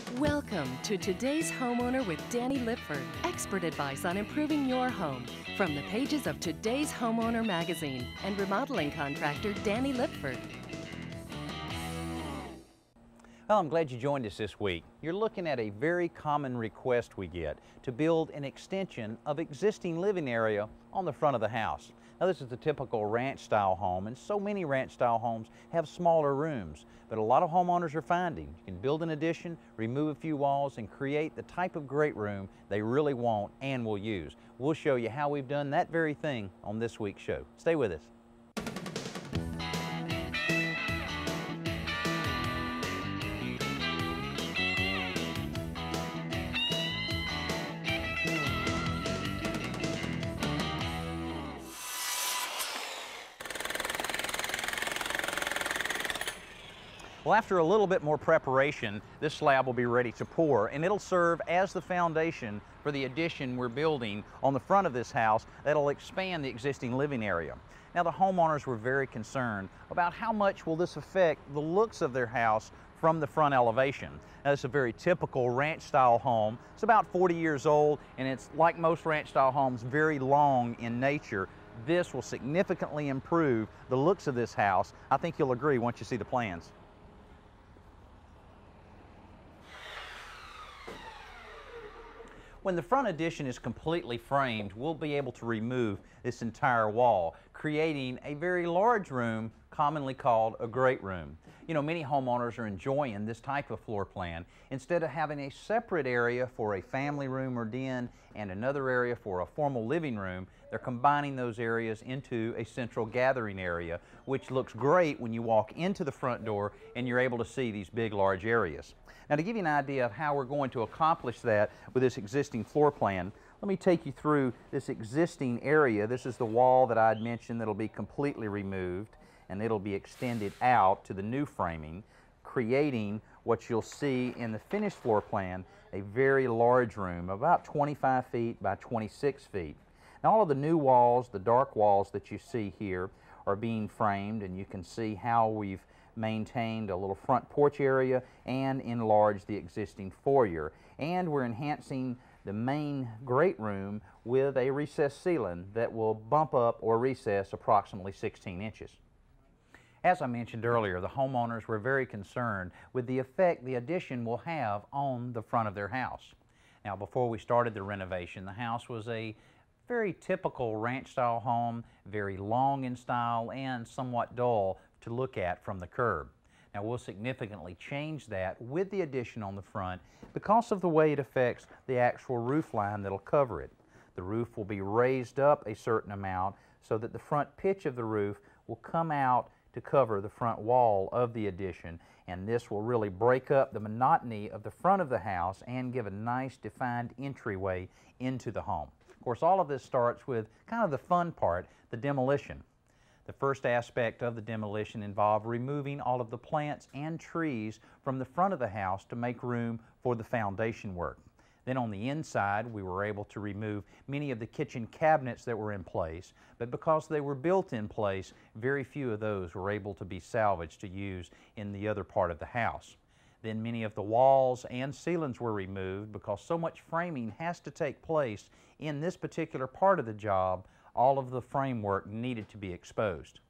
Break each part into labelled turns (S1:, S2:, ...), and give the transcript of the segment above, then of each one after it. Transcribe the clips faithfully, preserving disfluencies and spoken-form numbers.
S1: Welcome to today's Homeowner with Danny Lipford. Expert advice on improving your home from the pages of today's Homeowner magazine and remodeling contractor Danny Lipford.
S2: Well, I'm glad you joined us this week. You're looking at a very common request we get to build an extension of existing living area on the front of the house. Now, this is the typical ranch-style home, and so many ranch-style homes have smaller rooms. But a lot of homeowners are finding you can build an addition, remove a few walls, and create the type of great room they really want and will use. We'll show you how we've done that very thing on this week's show. Stay with us. Well, after a little bit more preparation, this slab will be ready to pour, and it'll serve as the foundation for the addition we're building on the front of this house that'll expand the existing living area. Now, the homeowners were very concerned about how much will this affect the looks of their house from the front elevation. Now, it's a very typical ranch-style home. It's about forty years old, and it's, like most ranch-style homes, very long in nature. This will significantly improve the looks of this house. I think you'll agree once you see the plans. When the front addition is completely framed, we'll be able to remove this entire wall, creating a very large room commonly called a great room. You know, many homeowners are enjoying this type of floor plan. Instead of having a separate area for a family room or den and another area for a formal living room, they're combining those areas into a central gathering area, which looks great when you walk into the front door and you're able to see these big, large areas. Now, to give you an idea of how we're going to accomplish that with this existing floor plan, let me take you through this existing area. This is the wall that I'd mentioned that'll be completely removed, and it'll be extended out to the new framing, creating what you'll see in the finished floor plan, a very large room, about twenty-five feet by twenty-six feet. Now, all of the new walls, the dark walls that you see here, are being framed, and you can see how we've maintained a little front porch area and enlarged the existing foyer. And we're enhancing the main great room with a recessed ceiling that will bump up or recess approximately sixteen inches. As I mentioned earlier, the homeowners were very concerned with the effect the addition will have on the front of their house. Now, before we started the renovation, the house was a very typical ranch-style home, very long in style and somewhat dull to look at from the curb. Now, we'll significantly change that with the addition on the front because of the way it affects the actual roof line that'll cover it. The roof will be raised up a certain amount so that the front pitch of the roof will come out to cover the front wall of the addition, and this will really break up the monotony of the front of the house and give a nice defined entryway into the home. Of course, all of this starts with kind of the fun part, the demolition. The first aspect of the demolition involved removing all of the plants and trees from the front of the house to make room for the foundation work. Then on the inside, we were able to remove many of the kitchen cabinets that were in place, but because they were built in place, very few of those were able to be salvaged to use in the other part of the house. Then many of the walls and ceilings were removed because so much framing has to take place in this particular part of the job. All of the framework needed to be exposed.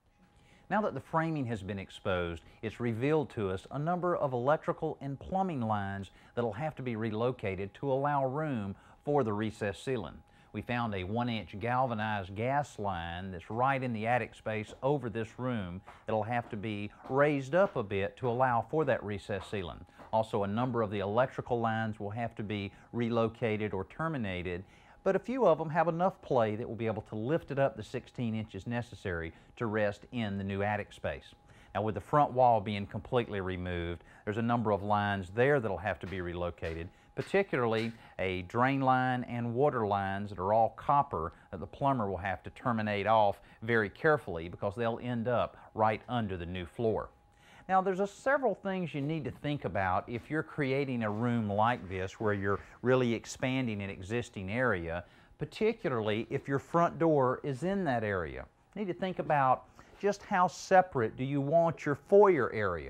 S2: Now that the framing has been exposed, it's revealed to us a number of electrical and plumbing lines that'll have to be relocated to allow room for the recessed ceiling. We found a one inch galvanized gas line that's right in the attic space over this room that'll have to be raised up a bit to allow for that recessed ceiling. Also, a number of the electrical lines will have to be relocated or terminated, but a few of them have enough play that will be able to lift it up the sixteen inches necessary to rest in the new attic space. Now, with the front wall being completely removed, there's a number of lines there that'll have to be relocated, particularly a drain line and water lines that are all copper that the plumber will have to terminate off very carefully because they'll end up right under the new floor. Now, there's a several things you need to think about if you're creating a room like this where you're really expanding an existing area, particularly if your front door is in that area. You need to think about just how separate do you want your foyer area.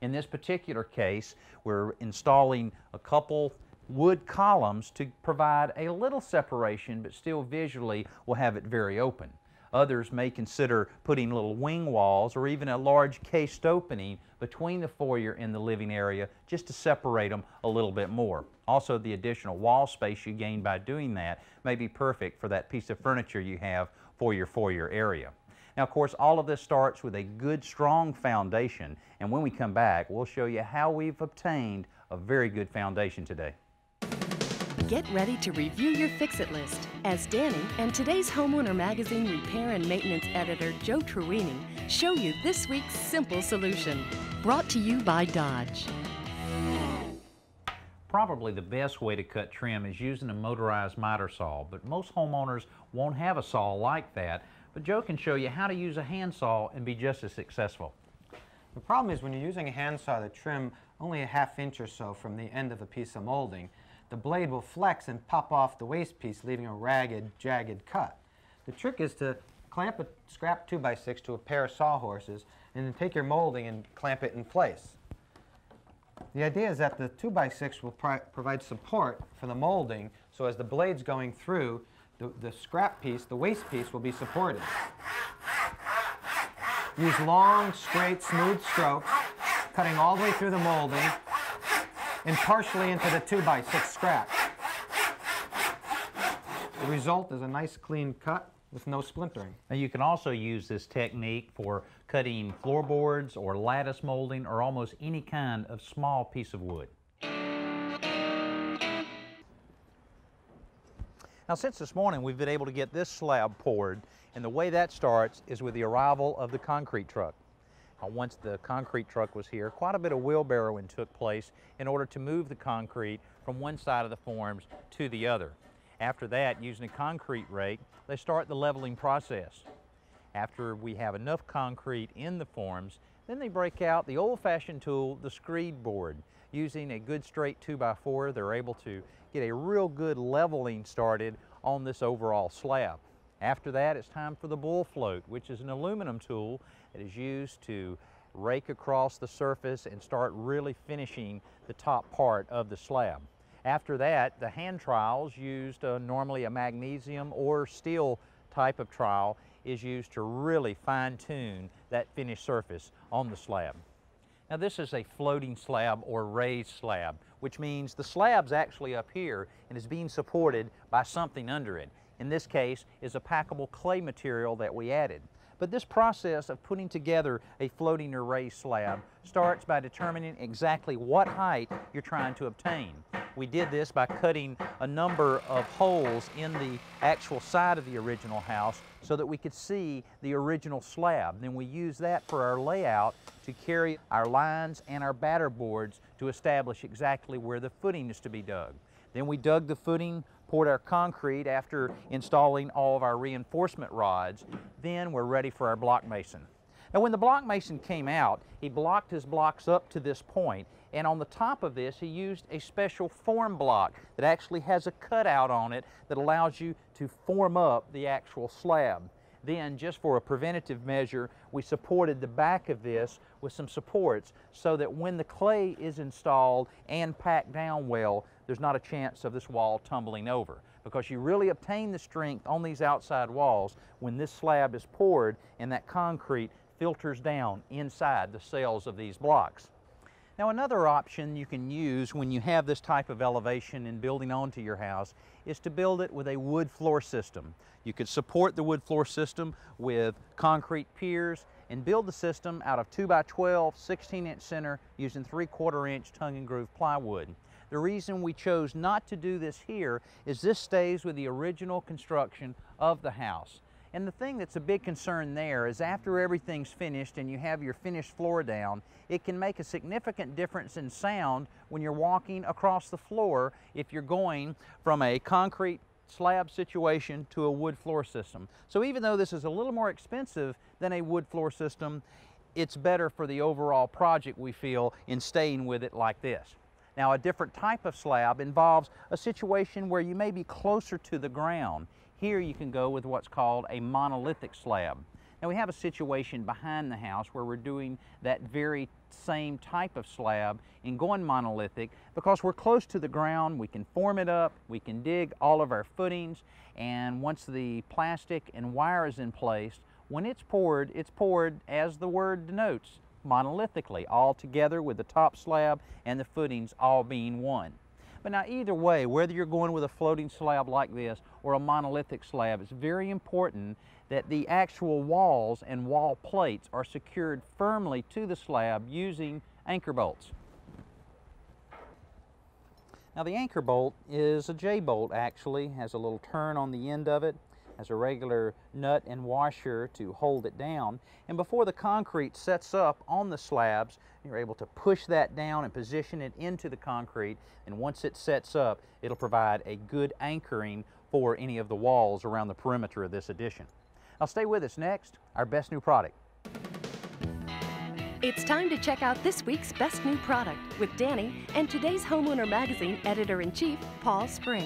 S2: In this particular case, we're installing a couple wood columns to provide a little separation, but still visually will have it very open. Others may consider putting little wing walls or even a large cased opening between the foyer and the living area just to separate them a little bit more. Also, the additional wall space you gain by doing that may be perfect for that piece of furniture you have for your foyer area. Now, of course, all of this starts with a good, strong foundation, and when we come back, we'll show you how we've obtained a very good foundation today.
S1: Get ready to review your Fix-It list as Danny and today's Homeowner Magazine repair and maintenance editor Joe Truini show you this week's simple solution. Brought to you by Dodge.
S2: Probably the best way to cut trim is using a motorized miter saw, but most homeowners won't have a saw like that. But Joe can show you how to use a handsaw and be just as successful.
S3: The problem is when you're using a handsaw to trim only a half inch or so from the end of a piece of molding, the blade will flex and pop off the waste piece, leaving a ragged, jagged cut. The trick is to clamp a scrap two by six to a pair of sawhorses and then take your molding and clamp it in place. The idea is that the two by six will pro provide support for the molding, so as the blade's going through, the, the scrap piece, the waste piece, will be supported. Use long, straight, smooth strokes, cutting all the way through the molding and partially into the two by six scrap. The result is a nice clean cut with no splintering.
S2: Now, you can also use this technique for cutting floorboards or lattice molding or almost any kind of small piece of wood. Now, since this morning we've been able to get this slab poured, and the way that starts is with the arrival of the concrete truck. Now, once the concrete truck was here, quite a bit of wheelbarrowing took place in order to move the concrete from one side of the forms to the other. After that, using a concrete rake, they start the leveling process. After we have enough concrete in the forms, then they break out the old-fashioned tool, the screed board. Using a good straight two by four, they're able to get a real good leveling started on this overall slab. After that, it's time for the bull float, which is an aluminum tool that is used to rake across the surface and start really finishing the top part of the slab. After that, the hand trials used uh, normally a magnesium or steel type of trowel is used to really fine-tune that finished surface on the slab. Now, this is a floating slab or raised slab, which means the slab's actually up here and is being supported by something under it. In this case, is a packable clay material that we added. But this process of putting together a floating or raised slab starts by determining exactly what height you're trying to obtain. We did this by cutting a number of holes in the actual side of the original house so that we could see the original slab. Then we used that for our layout to carry our lines and our batter boards to establish exactly where the footing is to be dug. Then we dug the footing, poured our concrete after installing all of our reinforcement rods. Then we're ready for our block mason. Now, when the block mason came out, he blocked his blocks up to this point, and on the top of this he used a special form block that actually has a cutout on it that allows you to form up the actual slab. Then, just for a preventative measure, we supported the back of this with some supports so that when the clay is installed and packed down well, there's not a chance of this wall tumbling over, because you really obtain the strength on these outside walls when this slab is poured and that concrete filters down inside the cells of these blocks. Now, another option you can use when you have this type of elevation in building onto your house is to build it with a wood floor system. You could support the wood floor system with concrete piers and build the system out of two by twelve, sixteen inch center using three quarter inch tongue and groove plywood. The reason we chose not to do this here is this stays with the original construction of the house. And the thing that's a big concern there is after everything's finished and you have your finished floor down, it can make a significant difference in sound when you're walking across the floor if you're going from a concrete slab situation to a wood floor system. So even though this is a little more expensive than a wood floor system, it's better for the overall project, we feel, in staying with it like this. Now, a different type of slab involves a situation where you may be closer to the ground. Here you can go with what's called a monolithic slab. Now we have a situation behind the house where we're doing that very same type of slab in going monolithic because we're close to the ground. We can form it up, we can dig all of our footings, and once the plastic and wire is in place, when it's poured, it's poured as the word denotes, monolithically, all together with the top slab and the footings all being one. But now either way, whether you're going with a floating slab like this or a monolithic slab, it's very important that the actual walls and wall plates are secured firmly to the slab using anchor bolts. Now the anchor bolt is a J-bolt actually, has a little turn on the end of it, has a regular nut and washer to hold it down, and before the concrete sets up on the slabs, you're able to push that down and position it into the concrete, and once it sets up, it'll provide a good anchoring for any of the walls around the perimeter of this addition. Now stay with us. Next, our best new product.
S1: It's time to check out this week's best new product with Danny and today's Homeowner Magazine Editor-in-Chief, Paul Spring.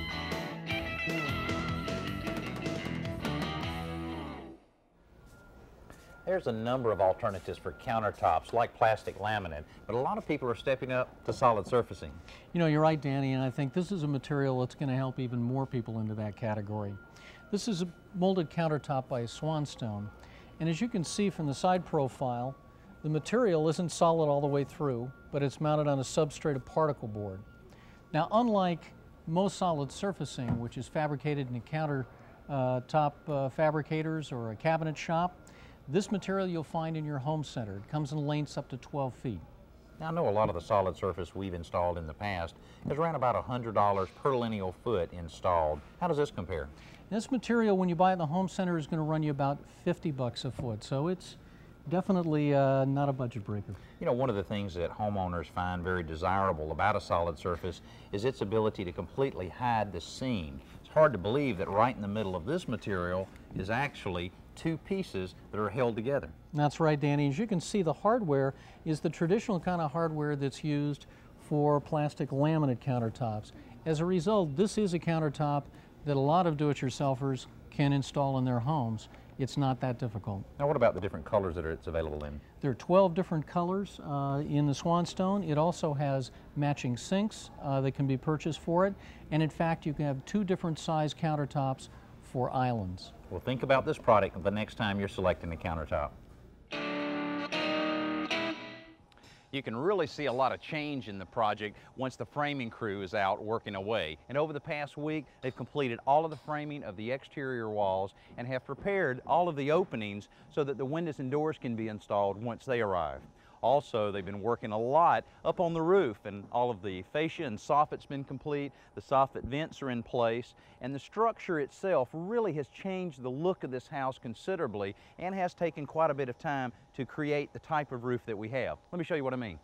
S2: There's a number of alternatives for countertops like plastic laminate, but a lot of people are stepping up to solid surfacing.
S4: You know, you're right, Danny, and I think this is a material that's going to help even more people into that category. This is a molded countertop by Swanstone, and as you can see from the side profile, the material isn't solid all the way through, but it's mounted on a substrate of particle board. Now, unlike most solid surfacing, which is fabricated in a countertop uh, fabricators or a cabinet shop, this material you'll find in your home center. It comes in lengths up to twelve feet.
S2: Now, I know a lot of the solid surface we've installed in the past is around about one hundred dollars per lineal foot installed. How does this compare?
S4: This material, when you buy it in the home center, is going to run you about fifty bucks a foot, so it's definitely uh, not a budget breaker.
S2: You know, one of the things that homeowners find very desirable about a solid surface is its ability to completely hide the seam. It's hard to believe that right in the middle of this material is actually two pieces that are held together.
S4: That's right, Danny. As you can see, the hardware is the traditional kind of hardware that's used for plastic laminate countertops. As a result, this is a countertop that a lot of do-it-yourselfers can install in their homes. It's not that difficult.
S2: Now, what about the different colors that are, it's available in?
S4: There are twelve different colors uh, in the Swanstone. It also has matching sinks uh, that can be purchased for it. And in fact, you can have two different size countertops for islands.
S2: Well, think about this product the next time you're selecting a countertop. You can really see a lot of change in the project once the framing crew is out working away. And over the past week, they've completed all of the framing of the exterior walls and have prepared all of the openings so that the windows and doors can be installed once they arrive. Also, they've been working a lot up on the roof, and all of the fascia and soffit's been complete, the soffit vents are in place, and the structure itself really has changed the look of this house considerably and has taken quite a bit of time to create the type of roof that we have. Let me show you what I mean.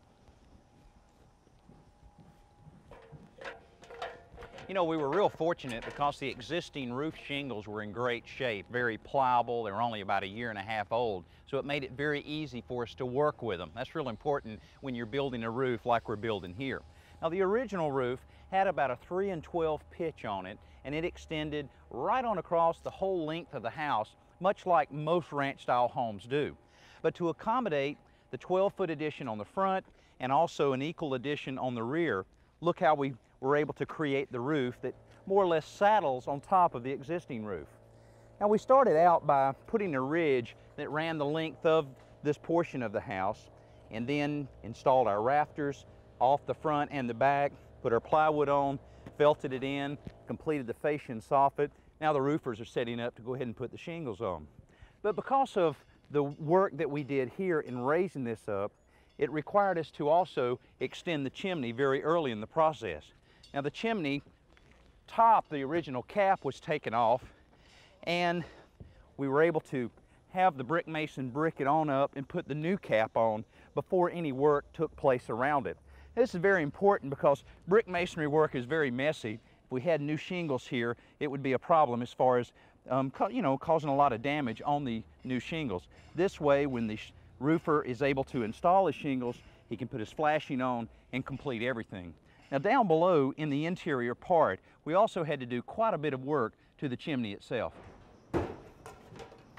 S2: You know, we were real fortunate because the existing roof shingles were in great shape, very pliable. They were only about a year and a half old, so it made it very easy for us to work with them. That's real important when you're building a roof like we're building here. Now, the original roof had about a three and twelve pitch on it, and it extended right on across the whole length of the house, much like most ranch-style homes do. But to accommodate the twelve foot addition on the front and also an equal addition on the rear, look how we were able to create the roof that more or less saddles on top of the existing roof. Now, we started out by putting a ridge that ran the length of this portion of the house, and then installed our rafters off the front and the back, put our plywood on, felted it in, completed the fascia and soffit. Now the roofers are setting up to go ahead and put the shingles on. But because of the work that we did here in raising this up, it required us to also extend the chimney very early in the process. Now, the chimney top, the original cap, was taken off, and we were able to have the brick mason brick it on up and put the new cap on before any work took place around it. This is very important because brick masonry work is very messy. If we had new shingles here, it would be a problem as far as um, you know, causing a lot of damage on the new shingles. This way, when the sh roofer is able to install his shingles, he can put his flashing on and complete everything. Now, down below in the interior part, we also had to do quite a bit of work to the chimney itself.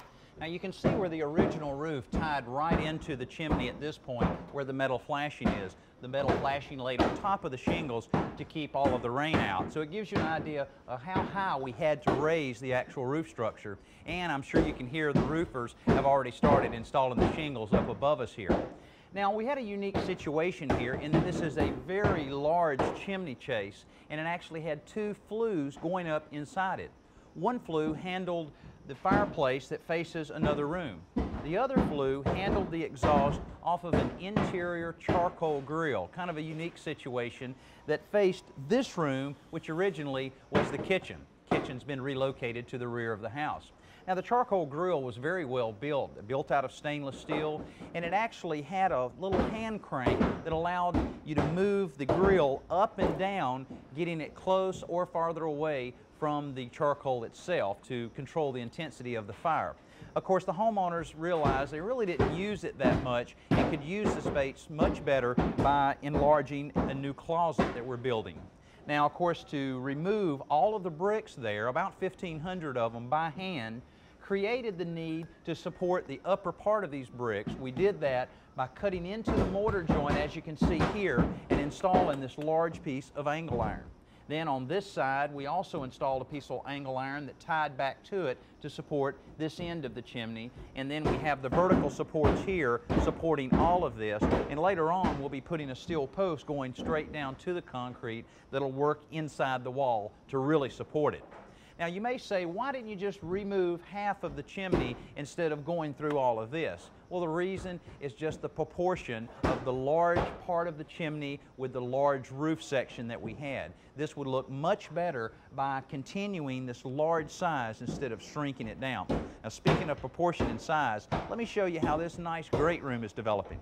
S2: Now you can see where the original roof tied right into the chimney at this point where the metal flashing is. The metal flashing laid on top of the shingles to keep all of the rain out. So it gives you an idea of how high we had to raise the actual roof structure. And I'm sure you can hear the roofers have already started installing the shingles up above us here. Now we had a unique situation here in that this is a very large chimney chase, and it actually had two flues going up inside it. One flue handled the fireplace that faces another room. The other flue handled the exhaust off of an interior charcoal grill, kind of a unique situation that faced this room, which originally was the kitchen. Kitchen's been relocated to the rear of the house. Now the charcoal grill was very well built, built out of stainless steel, and it actually had a little hand crank that allowed you to move the grill up and down, getting it close or farther away from the charcoal itself to control the intensity of the fire. Of course, the homeowners realized they really didn't use it that much and could use the space much better by enlarging a new closet that we're building. Now, of course, to remove all of the bricks there, about fifteen hundred of them by hand, created the need to support the upper part of these bricks. We did that by cutting into the mortar joint, as you can see here, and installing this large piece of angle iron. Then on this side, we also installed a piece of angle iron that tied back to it to support this end of the chimney. And then we have the vertical supports here supporting all of this. And later on, we'll be putting a steel post going straight down to the concrete that'll work inside the wall to really support it. Now you may say, why didn't you just remove half of the chimney instead of going through all of this? Well, the reason is just the proportion of the large part of the chimney with the large roof section that we had. This would look much better by continuing this large size instead of shrinking it down. Now, speaking of proportion and size, let me show you how this nice great room is developing.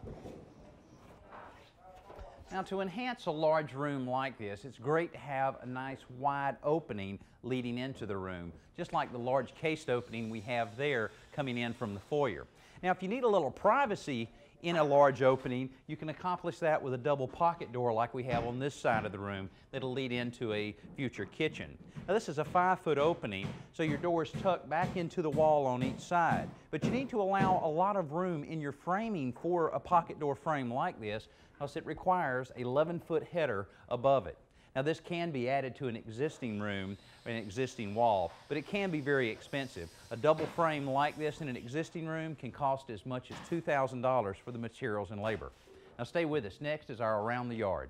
S2: Now, to enhance a large room like this, it's great to have a nice wide opening leading into the room, just like the large cased opening we have there coming in from the foyer. Now, if you need a little privacy in a large opening, you can accomplish that with a double pocket door like we have on this side of the room that'll lead into a future kitchen. Now, this is a five foot opening, so your door is tucked back into the wall on each side. But you need to allow a lot of room in your framing for a pocket door frame like this, because it requires an eleven foot header above it. Now, this can be added to an existing room, an existing wall, but it can be very expensive. A double frame like this in an existing room can cost as much as two thousand dollars for the materials and labor. Now, stay with us. Next is our Around the Yard.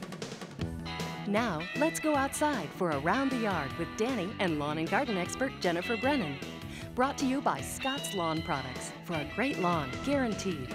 S1: Now, let's go outside for Around the Yard with Danny and lawn and garden expert Jennifer Brennan. Brought to you by Scott's Lawn Products, for a great lawn, guaranteed.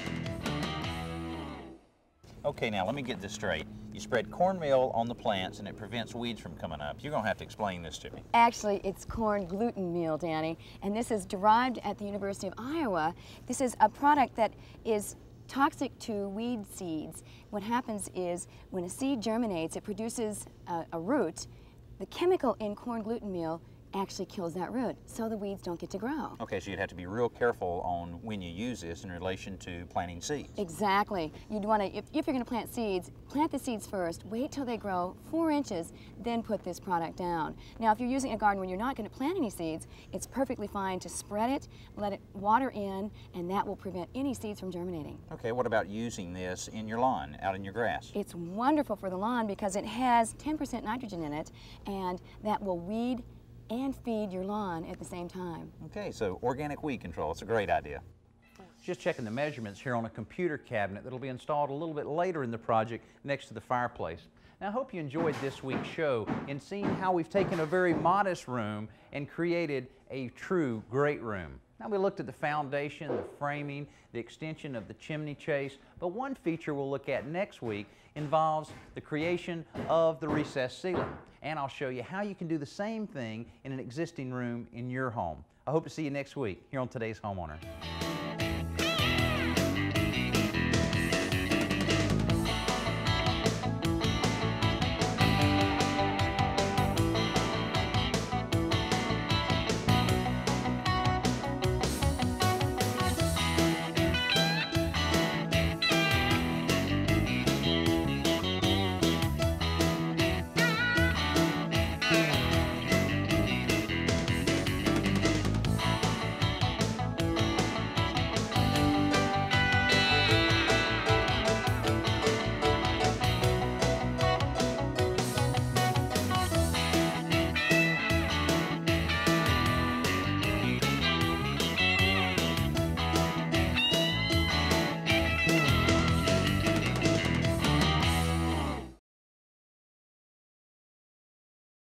S2: Okay, now let me get this straight. You spread cornmeal on the plants and it prevents weeds from coming up. You're going to have to explain this to me.
S5: Actually, it's corn gluten meal, Danny, and this is derived at the University of Iowa. This is a product that is toxic to weed seeds. What happens is when a seed germinates, it produces a, a root. The chemical in corn gluten meal actually kills that root, so the weeds don't get to grow.
S2: Okay, so you'd have to be real careful on when you use this in relation to planting seeds.
S5: Exactly. You'd want to, if, if you're going to plant seeds, plant the seeds first, wait till they grow four inches, then put this product down. Now, if you're using a garden when you're not going to plant any seeds, it's perfectly fine to spread it, let it water in, and that will prevent any seeds from germinating.
S2: Okay, what about using this in your lawn, out in your grass?
S5: It's wonderful for the lawn because it has ten percent nitrogen in it, and that will weed and feed your lawn at the same time.
S2: Okay, so organic weed control, it's a great idea. Just checking the measurements here on a computer cabinet that'll be installed a little bit later in the project next to the fireplace. Now, I hope you enjoyed this week's show in seeing how we've taken a very modest room and created a true great room. Now, we looked at the foundation, the framing, the extension of the chimney chase, but one feature we'll look at next week involves the creation of the recessed ceiling. And I'll show you how you can do the same thing in an existing room in your home. I hope to see you next week here on Today's Homeowner.